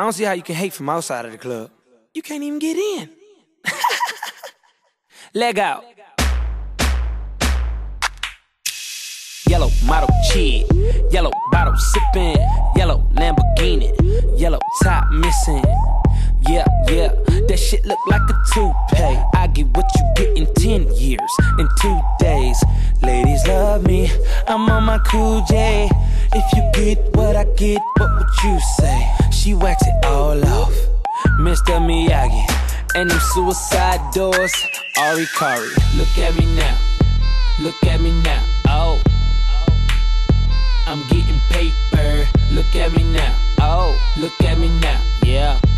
I don't see how you can hate from outside of the club. You can't even get in. Leg out. Yellow model chick, yellow bottle sipping, yellow Lamborghini, yellow top missing. Yeah, yeah, that shit look like a toupee. I get what you get in 10 years, in 2 days. Ladies love me, I'm on my cool J. If you get what I get, what would you say? She wax it all off, Mr. Miyagi. And them suicide doors, Ari Kari. Look at me now, look at me now, oh. I'm getting paper, look at me now, oh. Look at me now, yeah.